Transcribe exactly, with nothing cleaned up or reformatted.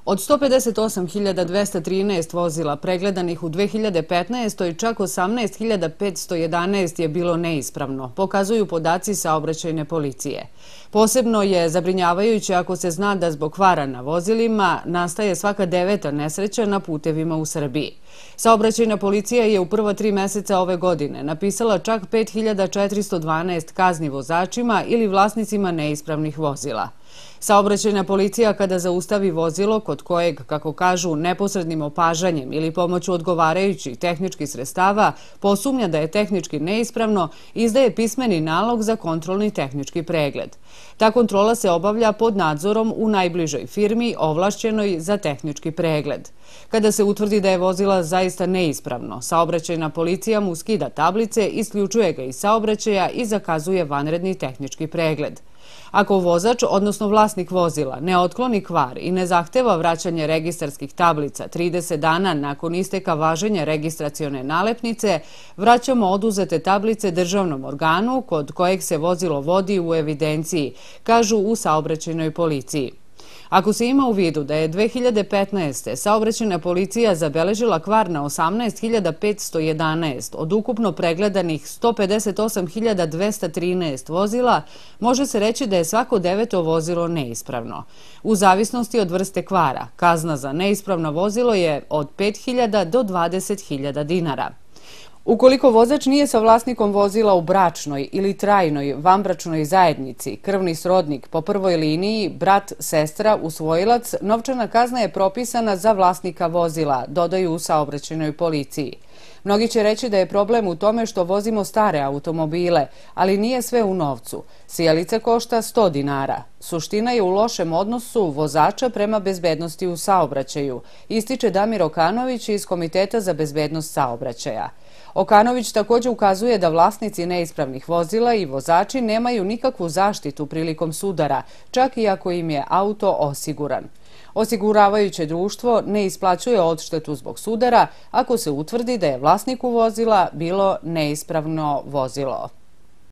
Od sto pedeset osam hiljada dvesta trinaest vozila pregledanih u dve hiljade petnaestoj. čak osamnaest hiljada petsto jedanaest je bilo neispravno, pokazuju podaci saobraćajne policije. Posebno je zabrinjavajuće ako se zna da zbog kvara na vozilima nastaje svaka deveta nesreća na putevima u Srbiji. Saobraćajna policija je u prva tri meseca ove godine napisala čak pet hiljada četiristo dvanaest kazni vozačima ili vlasnicima neispravnih vozila. Saobraćajna policija kada zaustavi vozilo kod kojeg, kako kažu, neposrednim opažanjem ili pomoću odgovarajućih tehničkih sredstava posumnja da je tehnički neispravno, izdaje pismeni nalog za kontrolni tehnički pregled. Ta kontrola se obavlja pod nadzorom u najbližoj firmi ovlašćenoj za tehnički pregled. Kada se utvrdi da je vozila zaista neispravno, saobraćajna policija mu skida tablice, isključuje ga iz saobraćaja i zakazuje vanredni tehnički pregled. Ako vozač, odnosno vlasnik vozila, ne otkloni kvar i ne zahteva vraćanje registarskih tablica trideset dana nakon isteka važenja registracione nalepnice, vraćamo oduzete tablice državnom organu kod kojeg se vozilo vodi u evidenciji, kažu u saobraćajnoj policiji. Ako se ima u vidu da je dve hiljade petnaeste. saobraćajna policija zabeležila kvar na osamnaest hiljada petsto jedanaest od ukupno pregledanih sto pedeset osam hiljada dvesta trinaest vozila, može se reći da je svako deveto vozilo neispravno. U zavisnosti od vrste kvara, kazna za neispravno vozilo je od pet hiljada do dvadeset hiljada dinara. Ukoliko vozač nije sa vlasnikom vozila u bračnoj ili trajnoj vanbračnoj zajednici, krvni srodnik po prvoj liniji, brat, sestra, usvojilac, novčana kazna je propisana za vlasnika vozila, dodaju u saobraćajnoj policiji. Mnogi će reći da je problem u tome što vozimo stare automobile, ali nije sve u novcu. Sijalica košta sto dinara. Suština je u lošem odnosu vozača prema bezbednosti u saobraćaju, ističe Damir Okanović iz Komiteta za bezbednost saobraćaja. Okanović također ukazuje da vlasnici neispravnih vozila i vozači nemaju nikakvu zaštitu prilikom sudara, čak i ako im je auto osiguran. Osiguravajuće društvo ne isplaćuje odštetu zbog sudara ako se utvrdi da je vlasniku vozila bilo neispravno vozilo.